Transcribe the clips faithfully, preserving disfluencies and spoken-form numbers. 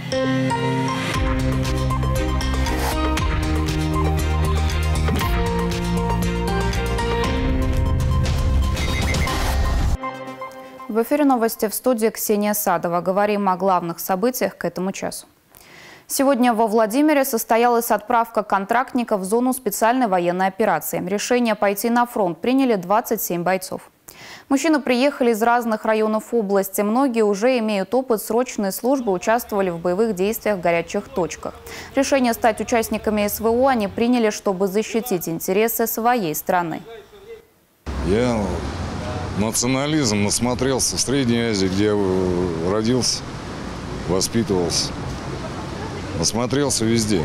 В эфире новости, в студии Ксения Садова. Говорим о главных событиях к этому часу. Сегодня во Владимире состоялась отправка контрактников в зону специальной военной операции. Решение пойти на фронт приняли двадцать семь бойцов. Мужчины приехали из разных районов области. Многие уже имеют опыт срочной службы, участвовали в боевых действиях в горячих точках. Решение стать участниками СВО они приняли, чтобы защитить интересы своей страны. Я национализм насмотрелся в Средней Азии, где я родился, воспитывался. Насмотрелся везде.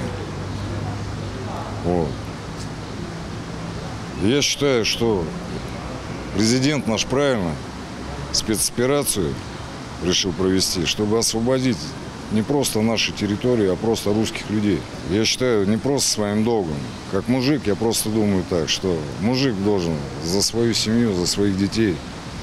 Вот. Я считаю, что президент наш правильно спецоперацию решил провести, чтобы освободить не просто наши территории, а просто русских людей. Я считаю, не просто своим долгом. Как мужик, я просто думаю так, что мужик должен за свою семью, за своих детей.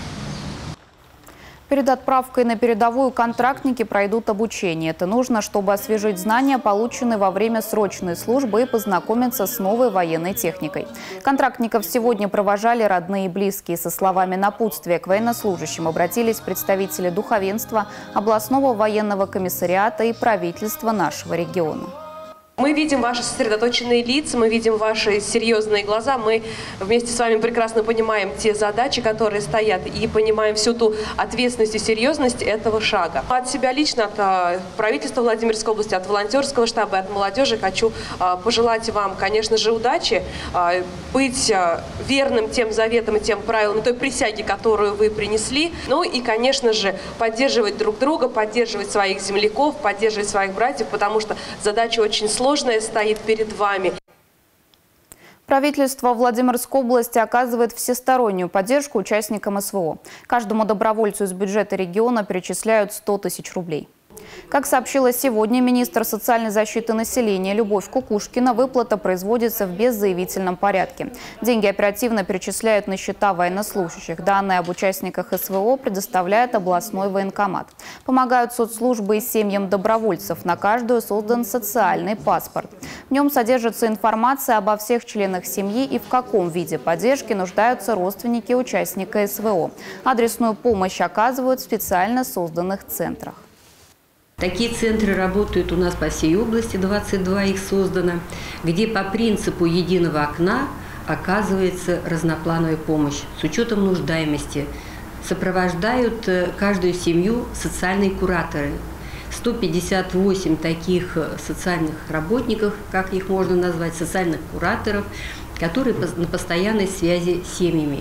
Перед отправкой на передовую контрактники пройдут обучение. Это нужно, чтобы освежить знания, полученные во время срочной службы, и познакомиться с новой военной техникой. Контрактников сегодня провожали родные и близкие. Со словами напутствия к военнослужащим обратились представители духовенства, областного военного комиссариата и правительства нашего региона. Мы видим ваши сосредоточенные лица, мы видим ваши серьезные глаза. Мы вместе с вами прекрасно понимаем те задачи, которые стоят, и понимаем всю ту ответственность и серьезность этого шага. От себя лично, от правительства Владимирской области, от волонтерского штаба, от молодежи хочу пожелать вам, конечно же, удачи, быть верным тем заветам и тем правилам, той присяге, которую вы принесли. Ну и, конечно же, поддерживать друг друга, поддерживать своих земляков, поддерживать своих братьев, потому что задача очень сложная. Сложное стоит перед вами. Правительство Владимирской области оказывает всестороннюю поддержку участникам СВО. Каждому добровольцу из бюджета региона перечисляют сто тысяч рублей. Как сообщила сегодня министр социальной защиты населения Любовь Кукушкина, выплата производится в беззаявительном порядке. Деньги оперативно перечисляют на счета военнослужащих. Данные об участниках СВО предоставляет областной военкомат. Помогают соцслужбы и семьям добровольцев. На каждую создан социальный паспорт. В нем содержится информация обо всех членах семьи и в каком виде поддержки нуждаются родственники участника СВО. Адресную помощь оказывают в специально созданных центрах. Такие центры работают у нас по всей области, двадцать два их создано, где по принципу единого окна оказывается разноплановая помощь с учетом нуждаемости. Сопровождают каждую семью социальные кураторы. сто пятьдесят восемь таких социальных работников, как их можно назвать, социальных кураторов, которые на постоянной связи с семьями.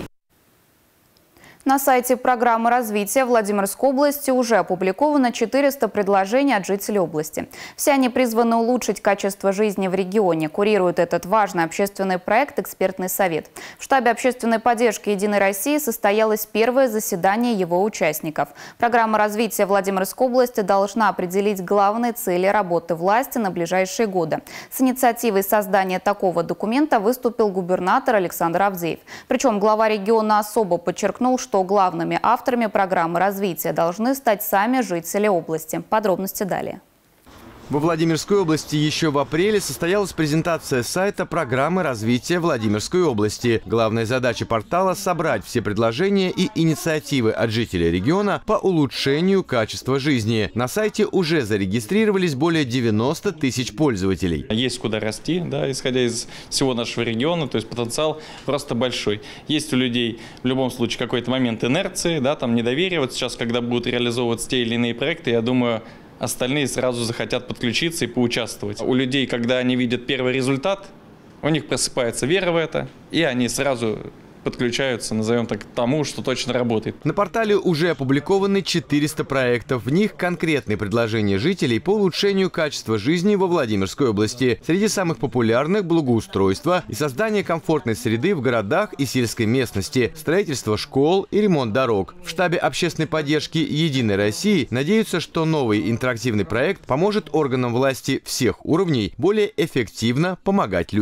На сайте программы развития Владимирской области уже опубликовано четыреста предложений от жителей области. Все они призваны улучшить качество жизни в регионе. Курирует этот важный общественный проект экспертный совет. В штабе общественной поддержки «Единой России» состоялось первое заседание его участников. Программа развития Владимирской области должна определить главные цели работы власти на ближайшие годы. С инициативой создания такого документа выступил губернатор Александр Авдеев. Причем глава региона особо подчеркнул, что главными авторами программы развития должны стать сами жители области. Подробности далее. Во Владимирской области еще в апреле состоялась презентация сайта программы развития Владимирской области. Главная задача портала – собрать все предложения и инициативы от жителей региона по улучшению качества жизни. На сайте уже зарегистрировались более девяноста тысяч пользователей. Есть куда расти, да, исходя из всего нашего региона, то есть потенциал просто большой. Есть у людей в любом случае какой-то момент инерции, да, там недоверие. Вот сейчас, когда будут реализовываться те или иные проекты, я думаю, остальные сразу захотят подключиться и поучаствовать. У людей, когда они видят первый результат, у них просыпается вера в это, и они сразу подключаются, назовем так, к тому, что точно работает. На портале уже опубликованы четыреста проектов. В них конкретные предложения жителей по улучшению качества жизни во Владимирской области. Среди самых популярных – благоустройство и создание комфортной среды в городах и сельской местности, строительство школ и ремонт дорог. В штабе общественной поддержки «Единой России» надеются, что новый интерактивный проект поможет органам власти всех уровней более эффективно помогать людям.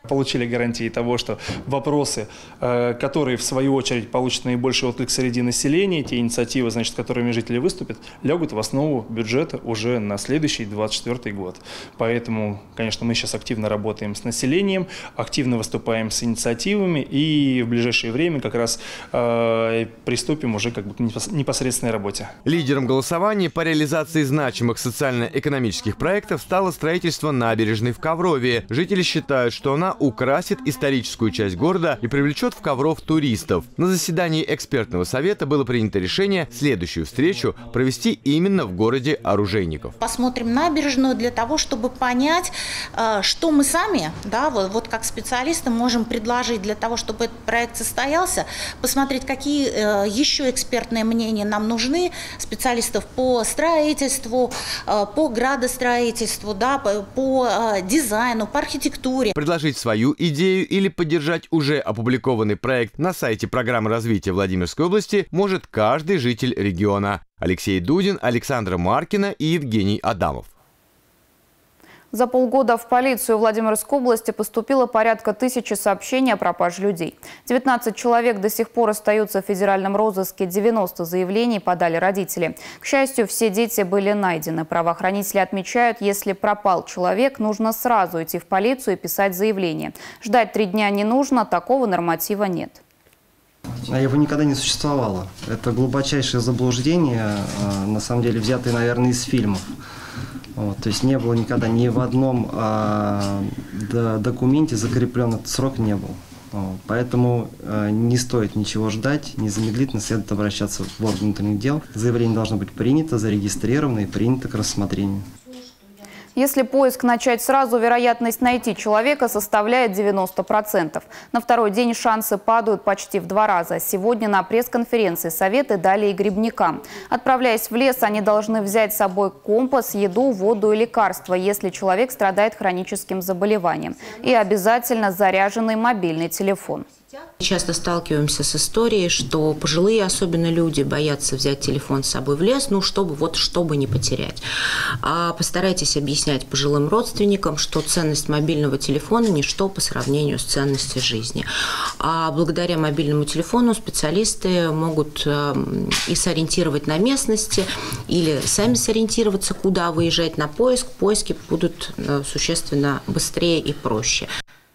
Получили гарантии того, что вопросы, которые в свою очередь получат наибольший отклик среди населения, те инициативы, значит, с которыми жители выступят, лягут в основу бюджета уже на следующий двадцать четвёртый год. Поэтому, конечно, мы сейчас активно работаем с населением, активно выступаем с инициативами и в ближайшее время как раз э, приступим уже как бы к непосредственной работе. Лидером голосования по реализации значимых социально-экономических проектов стало строительство набережной в Коврове. Жители считают, что она украсит историческую часть города и привлечет в Ковров туристов. На заседании экспертного совета было принято решение следующую встречу провести именно в городе Оружейников. Посмотрим набережную для того, чтобы понять, что мы сами, да, вот, вот как специалисты, можем предложить для того, чтобы этот проект состоялся, посмотреть, какие еще экспертные мнения нам нужны, специалистов по строительству, по градостроительству, да, по, по дизайну, по архитектуре. Предложить свою идею или поддержать уже опубликованный проект на сайте программы развития Владимирской области может каждый житель региона. Алексей Дудин, Александра Маркина и Евгений Адамов. За полгода в полицию Владимирской области поступило порядка тысячи сообщений о пропаже людей. девятнадцать человек до сих пор остаются в федеральном розыске, девяносто заявлений подали родители. К счастью, все дети были найдены. Правоохранители отмечают, если пропал человек, нужно сразу идти в полицию и писать заявление. Ждать три дня не нужно, такого норматива нет. А его никогда не существовало. Это глубочайшее заблуждение, на самом деле взятое, наверное, из фильмов. Вот, то есть не было никогда ни в одном а, да, документе закреплен этот срок, не был. Вот, поэтому а, не стоит ничего ждать, незамедлительно следует обращаться в органы внутренних дел. Заявление должно быть принято, зарегистрировано и принято к рассмотрению. Если поиск начать сразу, вероятность найти человека составляет девяносто процентов. На второй день шансы падают почти в два раза. Сегодня на пресс-конференции советы дали и грибникам. Отправляясь в лес, они должны взять с собой компас, еду, воду и лекарства, если человек страдает хроническим заболеванием. И обязательно заряженный мобильный телефон. Часто сталкиваемся с историей, что пожилые, особенно люди, боятся взять телефон с собой в лес, ну, чтобы, вот, чтобы не потерять. А постарайтесь объяснять пожилым родственникам, что ценность мобильного телефона – ничто по сравнению с ценностью жизни. А благодаря мобильному телефону специалисты могут и сориентировать на местности, или сами сориентироваться, куда выезжать на поиск. Поиски будут существенно быстрее и проще.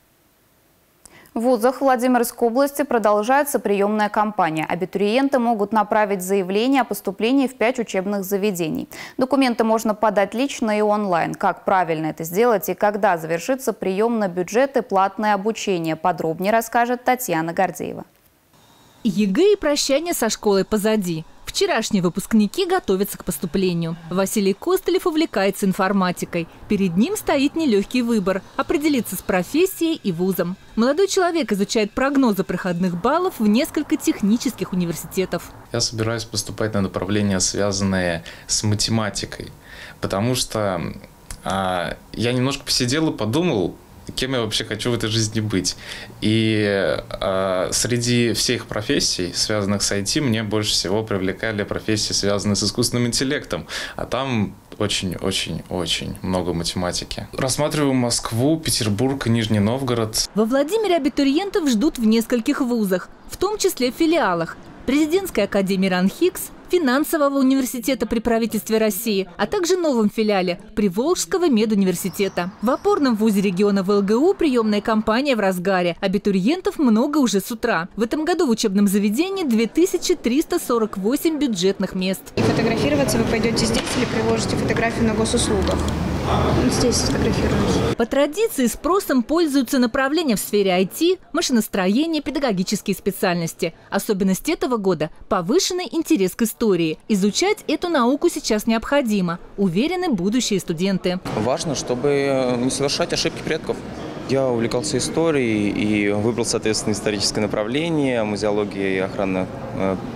В вузах Владимирской области продолжается приемная кампания. Абитуриенты могут направить заявление о поступлении в пять учебных заведений. Документы можно подать лично и онлайн. Как правильно это сделать и когда завершится прием на бюджет и платное обучение, подробнее расскажет Татьяна Гордеева. ЕГЭ и прощание со школой позади. Вчерашние выпускники готовятся к поступлению. Василий Костылев увлекается информатикой. Перед ним стоит нелегкий выбор – определиться с профессией и вузом. Молодой человек изучает прогнозы проходных баллов в несколько технических университетов. Я собираюсь поступать на направления, связанные с математикой, потому что а, я немножко посидел и подумал, кем я вообще хочу в этой жизни быть. И э, среди всех профессий, связанных с ай ти, мне больше всего привлекали профессии, связанные с искусственным интеллектом. А там очень-очень-очень много математики. Рассматриваю Москву, Петербург, Нижний Новгород. Во Владимире абитуриентов ждут в нескольких вузах, в том числе в филиалах. Президентской академии РАНХИКС, Финансового университета при правительстве России, а также новом филиале Приволжского медуниверситета. В опорном вузе региона вэ эл гэ у приемная кампания в разгаре. Абитуриентов много уже с утра. В этом году в учебном заведении две тысячи триста сорок восемь бюджетных мест. И фотографироваться вы пойдете здесь или приложите фотографию на госуслугах? Здесь сфотографируюсь. По традиции спросом пользуются направления в сфере ай ти, машиностроение, педагогические специальности. Особенность этого года – повышенный интерес к истории. Изучать эту науку сейчас необходимо, уверены будущие студенты. Важно, чтобы не совершать ошибки предков. Я увлекался историей и выбрал, соответственно, историческое направление, музеология и охрана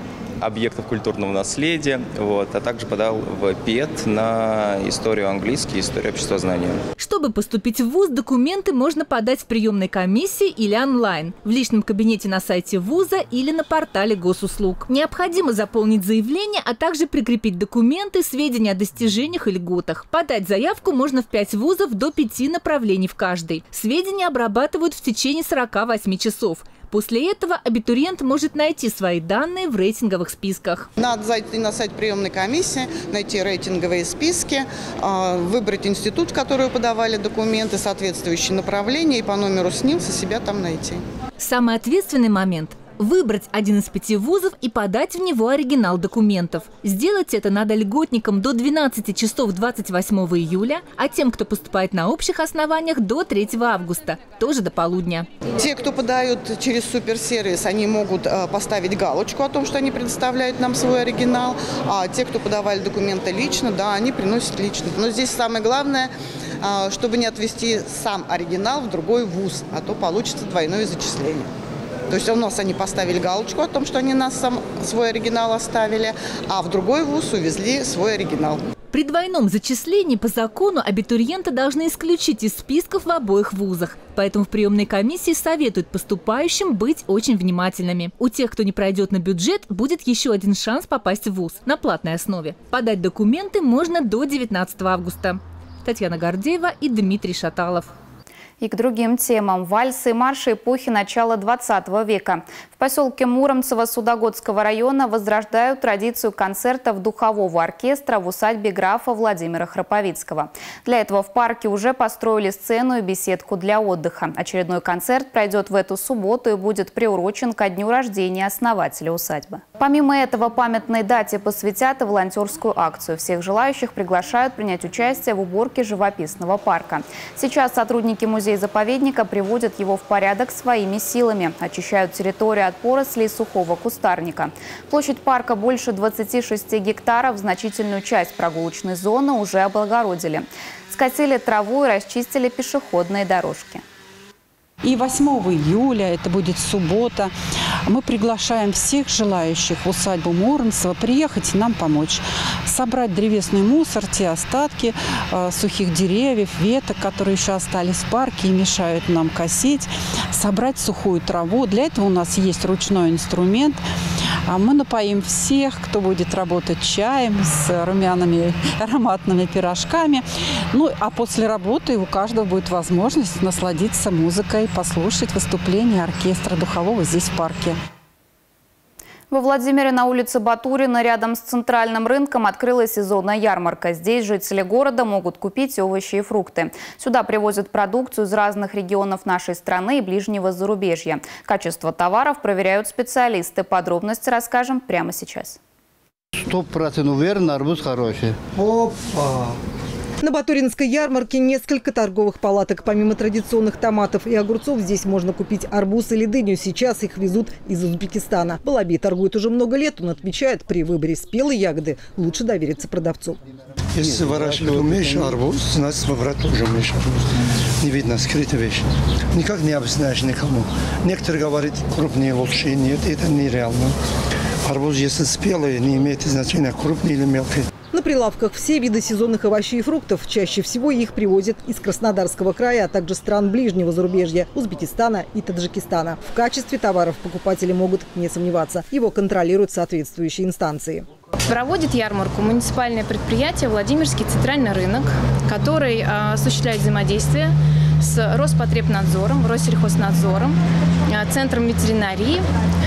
объектов культурного наследия, вот, а также подал в ПЕТ на историю английский, историю обществознания. Чтобы поступить в вуз, документы можно подать в приемной комиссии или онлайн, в личном кабинете на сайте вуза или на портале госуслуг. Необходимо заполнить заявление, а также прикрепить документы, сведения о достижениях и льготах. Подать заявку можно в пять вузов до пяти направлений в каждой. Сведения обрабатывают в течение сорока восьми часов. После этого абитуриент может найти свои данные в рейтинговых списках. Надо зайти на сайт приемной комиссии, найти рейтинговые списки, выбрать институт, в который подавали документы, соответствующие направления, и по номеру СНИЛСа себя там найти. Самый ответственный момент – выбрать один из пяти вузов и подать в него оригинал документов. Сделать это надо льготникам до двенадцати часов двадцать восьмого июля, а тем, кто поступает на общих основаниях, до третьего августа, тоже до полудня. Те, кто подают через суперсервис, они могут поставить галочку о том, что они предоставляют нам свой оригинал, а те, кто подавали документы лично, да, они приносят лично. Но здесь самое главное, чтобы не отвести сам оригинал в другой вуз, а то получится двойное зачисление. То есть у нас они поставили галочку о том, что они нас сам свой оригинал оставили, а в другой вуз увезли свой оригинал. При двойном зачислении по закону абитуриенты должны исключить из списков в обоих вузах. Поэтому в приемной комиссии советуют поступающим быть очень внимательными. У тех, кто не пройдет на бюджет, будет еще один шанс попасть в вуз на платной основе. Подать документы можно до девятнадцатого августа. Татьяна Гордеева и Дмитрий Шаталов. И к другим темам. Вальсы и марши эпохи начала двадцатого века. В поселке Муромцево Судогодского района возрождают традицию концертов духового оркестра в усадьбе графа Владимира Храповицкого. Для этого в парке уже построили сцену и беседку для отдыха. Очередной концерт пройдет в эту субботу и будет приурочен ко дню рождения основателя усадьбы. Помимо этого, памятной дате посвятят и волонтерскую акцию. Всех желающих приглашают принять участие в уборке живописного парка. Сейчас сотрудники музея-заповедника приводят его в порядок своими силами. Очищают территорию от порослей сухого кустарника. Площадь парка больше двадцати шести гектаров. Значительную часть прогулочной зоны уже облагородили. Скосили траву и расчистили пешеходные дорожки. И восьмого июля, это будет суббота, мы приглашаем всех желающих в усадьбу Муромцево приехать и нам помочь. Собрать древесный мусор, те остатки э, сухих деревьев, веток, которые еще остались в парке и мешают нам косить. Собрать сухую траву. Для этого у нас есть ручной инструмент. Мы напоим всех, кто будет работать чаем с румяными ароматными пирожками. Ну, а после работы у каждого будет возможность насладиться музыкой, послушать выступление оркестра духового здесь в парке. Во Владимире на улице Батурина рядом с центральным рынком открылась сезонная ярмарка. Здесь жители города могут купить овощи и фрукты. Сюда привозят продукцию из разных регионов нашей страны и ближнего зарубежья. Качество товаров проверяют специалисты. Подробности расскажем прямо сейчас. Сто процентов уверен, арбуз хороший. Опа! На Батуринской ярмарке несколько торговых палаток. Помимо традиционных томатов и огурцов, здесь можно купить арбуз или дыню. Сейчас их везут из Узбекистана. Балаби торгует уже много лет. Он отмечает, при выборе спелой ягоды лучше довериться продавцу. Если выращивать умеешь арбуз, значит выбрать тоже умеешь арбуз. Не видно, скрытая вещь. Никак не объясняешь никому. Некоторые говорят, крупнее лучше. Нет, это нереально. Арбуз, если спелый, не имеет значения, крупный или мелкий. На прилавках все виды сезонных овощей и фруктов. Чаще всего их привозят из Краснодарского края, а также стран ближнего зарубежья – Узбекистана и Таджикистана. В качестве товаров покупатели могут не сомневаться. Его контролируют соответствующие инстанции. Проводит ярмарку муниципальное предприятие «Владимирский центральный рынок», который осуществляет взаимодействие с Роспотребнадзором, Россельхознадзором, Центром ветеринарии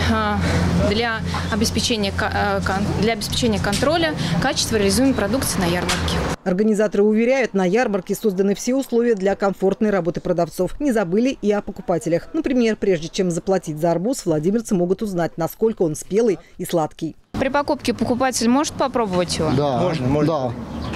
для обеспечения, для обеспечения контроля качества реализуемой продукции на ярмарке. Организаторы уверяют, на ярмарке созданы все условия для комфортной работы продавцов. Не забыли и о покупателях. Например, прежде чем заплатить за арбуз, владимирцы могут узнать, насколько он спелый и сладкий. При покупке покупатель может попробовать его? Да, можно, можно. Да.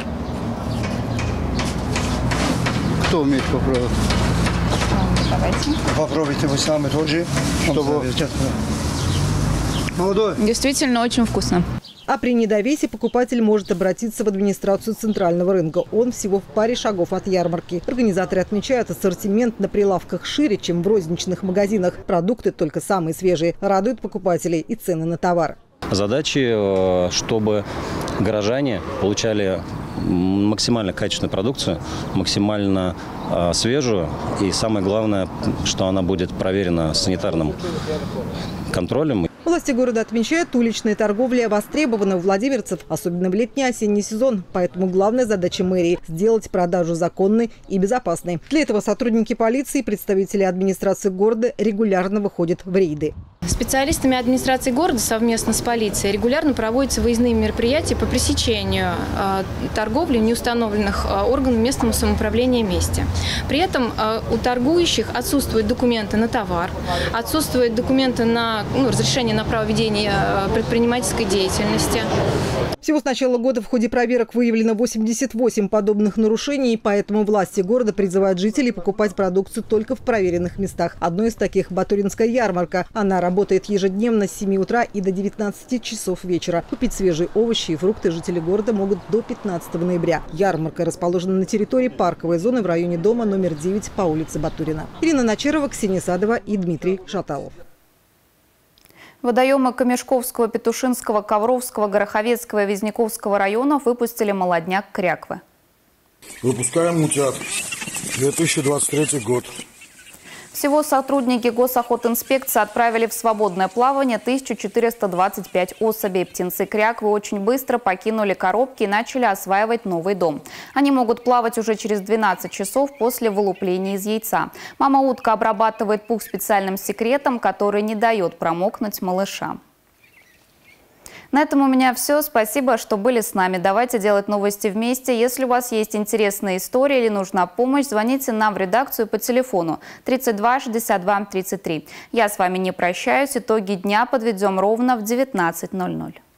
Кто умеет попробовать? Давайте. Попробуйте вы сами тоже, чтобы... Молодой. Действительно очень вкусно. А при недовесе покупатель может обратиться в администрацию центрального рынка. Он всего в паре шагов от ярмарки. Организаторы отмечают, ассортимент на прилавках шире, чем в розничных магазинах. Продукты только самые свежие. Радуют покупателей и цены на товар. Задачи, чтобы горожане получали максимально качественную продукцию, максимально э, свежую и самое главное, что она будет проверена санитарным контролем. Власти города отмечают, уличная торговля востребована у владимирцев, особенно в летний осенний сезон. Поэтому главная задача мэрии – сделать продажу законной и безопасной. Для этого сотрудники полиции и представители администрации города регулярно выходят в рейды. Специалистами администрации города совместно с полицией регулярно проводятся выездные мероприятия по пресечению э, торговли в неустановленных э, органов местного самоуправления месте. При этом э, у торгующих отсутствуют документы на товар, отсутствуют документы на ну, разрешение на право ведения э, предпринимательской деятельности. Всего с начала года в ходе проверок выявлено восемьдесят восемь подобных нарушений, поэтому власти города призывают жителей покупать продукцию только в проверенных местах. Одно из таких – Батуринская ярмарка. Она работает ежедневно с семи утра и до девятнадцати часов вечера. Купить свежие овощи и фрукты жители города могут до пятнадцатого ноября. Ярмарка расположена на территории парковой зоны в районе дома номер девять по улице Батурина. Ирина Начерова, Ксения Садова и Дмитрий Шаталов. Водоемы Камешковского, Петушинского, Ковровского, Гороховецкого и Визняковского районов выпустили молодняк кряквы. Выпускаем мутят. две тысячи двадцать третий год. Всего сотрудники госохотинспекции отправили в свободное плавание тысячу четыреста двадцать пять особей. Птенцы кряквы очень быстро покинули коробки и начали осваивать новый дом. Они могут плавать уже через двенадцать часов после вылупления из яйца. Мама-утка обрабатывает пух специальным секретом, который не дает промокнуть малышам. На этом у меня все. Спасибо, что были с нами. Давайте делать новости вместе. Если у вас есть интересная история или нужна помощь, звоните нам в редакцию по телефону тридцать два шестьдесят два тридцать три. Я с вами не прощаюсь. Итоги дня подведем ровно в девятнадцать ноль ноль.